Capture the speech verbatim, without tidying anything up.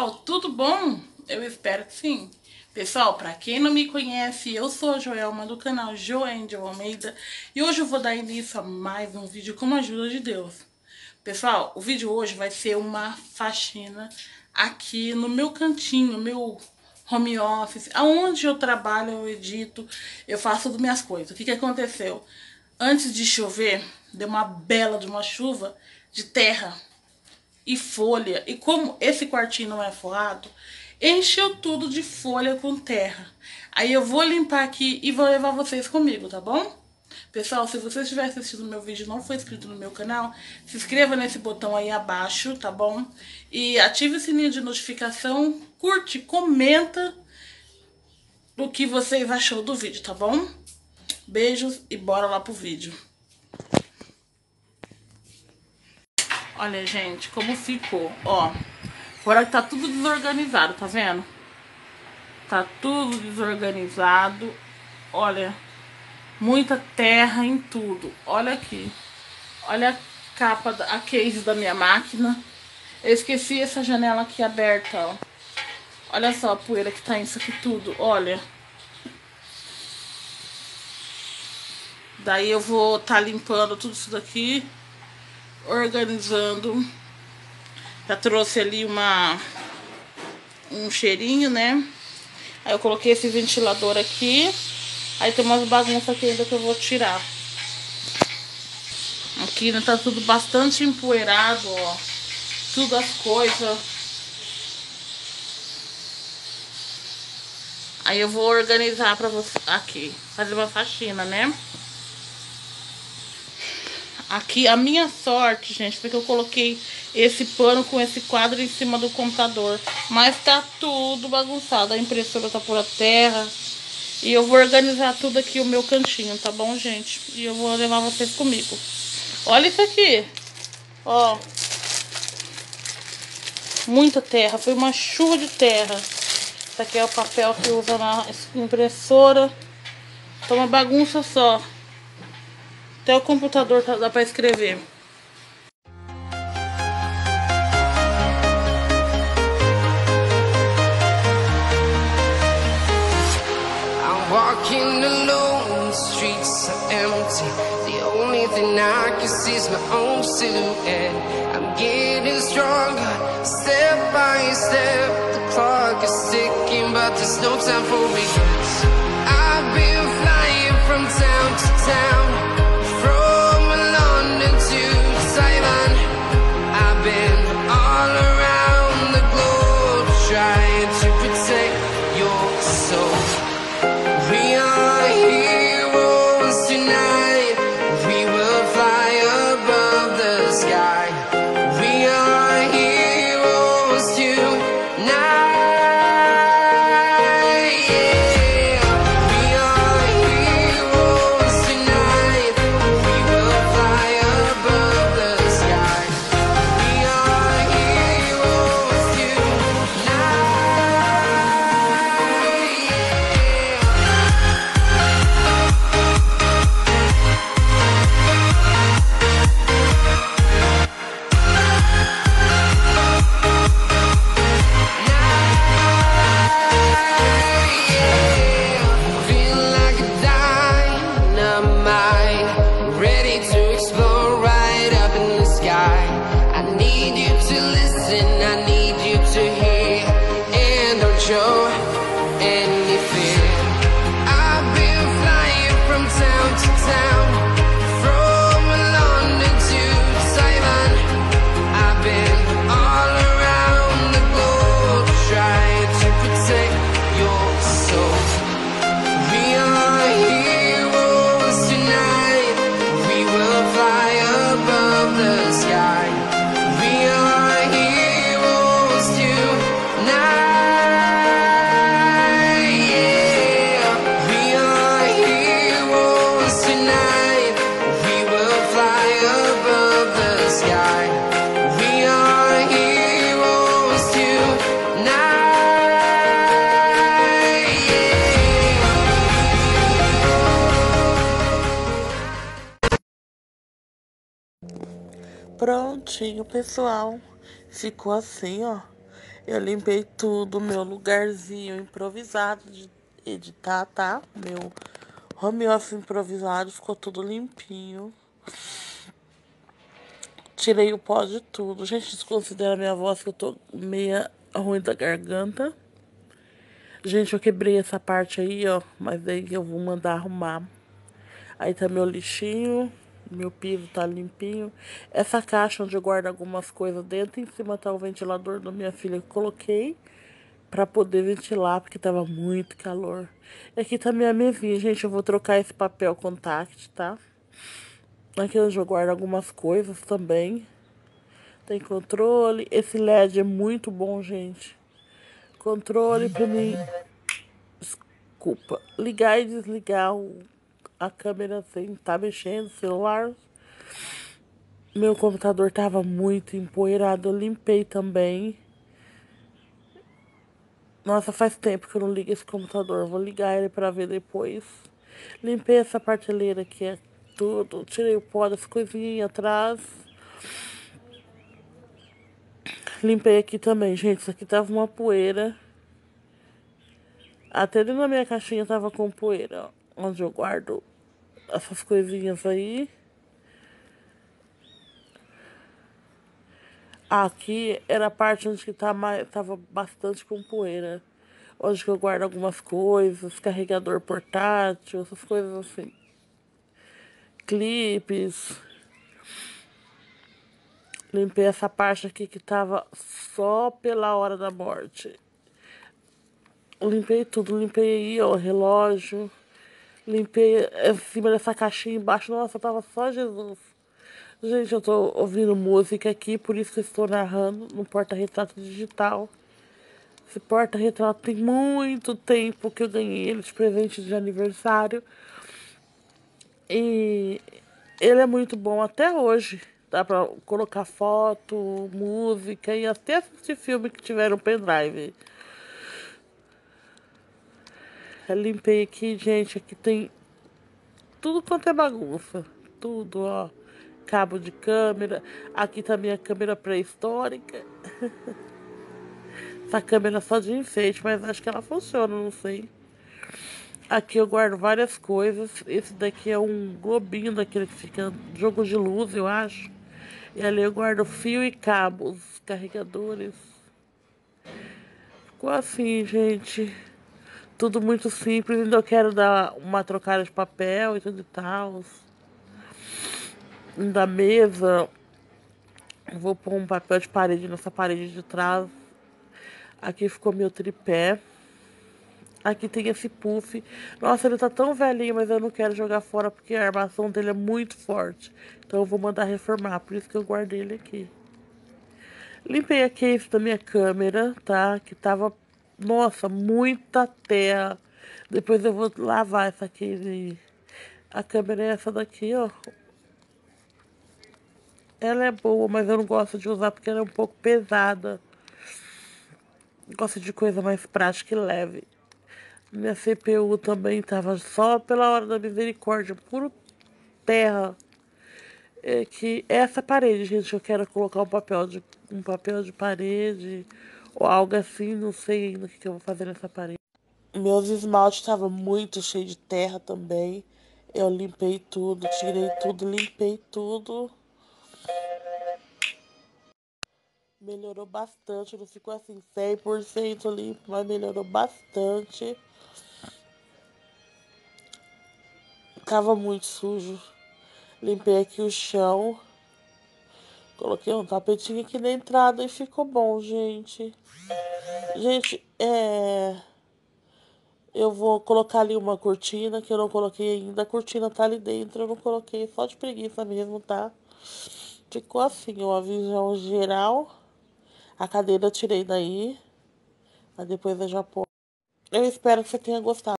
pessoal, tudo bom? Eu espero que sim. Pessoal, para quem não me conhece, eu sou a Joelma do canal Joangel Almeida e hoje eu vou dar início a mais um vídeo com a ajuda de Deus. Pessoal, o vídeo hoje vai ser uma faxina aqui no meu cantinho, meu home office, aonde eu trabalho, eu edito, eu faço as minhas coisas. O que que aconteceu? Antes de chover, deu uma bela de uma chuva de terra e folha. E como esse quartinho não é forrado, encheu tudo de folha com terra. Aí eu vou limpar aqui e vou levar vocês comigo, tá bom? Pessoal, se você estiver assistindo meu vídeo e não for inscrito no meu canal, se inscreva nesse botão aí abaixo, tá bom? E ative o sininho de notificação, curte, comenta o que vocês achou do vídeo, tá bom? Beijos e bora lá pro vídeo. Olha, gente, como ficou, ó. Agora tá tudo desorganizado, tá vendo? Tá tudo desorganizado. Olha, muita terra em tudo. Olha aqui. Olha a capa, a case da minha máquina. Eu esqueci essa janela aqui aberta, ó. Olha só a poeira que tá nisso aqui tudo, olha. Daí eu vou tá limpando tudo isso daqui, organizando. Já trouxe ali uma um cheirinho, né? Aí eu coloquei esse ventilador aqui. Aí tem umas bagunças aqui ainda que eu vou tirar. Aqui né, tá tudo bastante empoeirado, ó. Tudo as coisas. Aí eu vou organizar pra você aqui, fazer uma faxina, né? Aqui, a minha sorte, gente, foi que eu coloquei esse pano com esse quadro em cima do computador. Mas tá tudo bagunçado. A impressora tá por a terra. E eu vou organizar tudo aqui, o meu cantinho, tá bom, gente? E eu vou levar vocês comigo. Olha isso aqui. Ó. Muita terra. Foi uma chuva de terra. Esse aqui é o papel que usa na impressora. Tá uma bagunça só. Até o computador tá, dá pra escrever. I'm walking alone, the streets are empty. The only thing I can see is my own silhouette. I'm getting stronger, step by step. The clock is ticking, but there's no time for regrets. I've been flying from town to town. Prontinho, pessoal. Ficou assim, ó. Eu limpei tudo, meu lugarzinho improvisado de editar, tá? Meu home office improvisado, ficou tudo limpinho. Tirei o pó de tudo. Gente, desconsidera a minha voz que eu tô meia ruim da garganta. Gente, eu quebrei essa parte aí, ó, mas aí eu vou mandar arrumar. Aí tá meu lixinho, meu piso tá limpinho. Essa caixa onde eu guardo algumas coisas dentro, em cima tá o ventilador da minha filha que eu coloquei pra poder ventilar, porque tava muito calor. E aqui tá minha mesinha, gente, eu vou trocar esse papel contact, tá? Aqui onde eu guardo algumas coisas também. Tem controle. Esse L E D é muito bom, gente. Controle pra mim. Desculpa. Ligar e desligar o, a câmera sem tá mexendo, celular. Meu computador tava muito empoeirado. Eu limpei também. Nossa, faz tempo que eu não ligo esse computador. Vou ligar ele pra ver depois. Limpei essa prateleira aqui, é tudo. Tirei o pó das coisinhas atrás. Limpei aqui também, gente. Isso aqui tava uma poeira. Até dentro da minha caixinha tava com poeira, ó, onde eu guardo essas coisinhas aí. Aqui era a parte onde que tá mais, tava bastante com poeira. Onde que eu guardo algumas coisas, carregador portátil, essas coisas assim. Clipes. Limpei essa parte aqui que tava só pela hora da morte. Limpei tudo, limpei aí, ó, relógio. Limpei em cima dessa caixinha embaixo. Nossa, tava só Jesus. Gente, eu tô ouvindo música aqui, por isso que eu estou narrando no porta-retrato digital. Esse porta-retrato tem muito tempo que eu ganhei ele de presente de aniversário. E ele é muito bom até hoje. Dá pra colocar foto, música e até assistir filme que tiver no pendrive. Eu limpei aqui, gente. Aqui tem tudo quanto é bagunça. Tudo, ó. Cabo de câmera. Aqui tá minha câmera pré-histórica. Essa câmera é só de enfeite, mas acho que ela funciona, não sei. Aqui eu guardo várias coisas. Esse daqui é um globinho daquele que fica jogo de luz, eu acho. E ali eu guardo fio e cabos, carregadores. Ficou assim, gente. Tudo muito simples. Ainda eu quero dar uma trocada de papel e tudo e tal. Da mesa. Vou pôr um papel de parede nessa parede de trás. Aqui ficou meu tripé. Aqui tem esse puff. Nossa, ele tá tão velhinho, mas eu não quero jogar fora porque a armação dele é muito forte. Então eu vou mandar reformar, por isso que eu guardei ele aqui. Limpei a case da minha câmera, tá? Que tava, nossa, muita terra. Depois eu vou lavar essa case aí. A câmera é essa daqui, ó. Ela é boa, mas eu não gosto de usar porque ela é um pouco pesada. Gosto de coisa mais prática e leve. Minha C P U também tava só pela hora da misericórdia, puro terra. É que essa parede, gente, eu quero colocar um papel de um papel de parede ou algo assim, não sei ainda o que, que eu vou fazer nessa parede. Meus esmaltes estavam muito cheios de terra também. Eu limpei tudo, tirei tudo, limpei tudo. Melhorou bastante, não ficou assim cem por cento limpo, mas melhorou bastante. Tava muito sujo. Limpei aqui o chão. Coloquei um tapetinho aqui na entrada e ficou bom, gente. Gente, é... eu vou colocar ali uma cortina que eu não coloquei ainda. A cortina tá ali dentro, eu não coloquei, só de preguiça mesmo, tá? Ficou assim, ó, a visão geral. A cadeira eu tirei daí. Mas depois eu já pôr. Eu espero que você tenha gostado.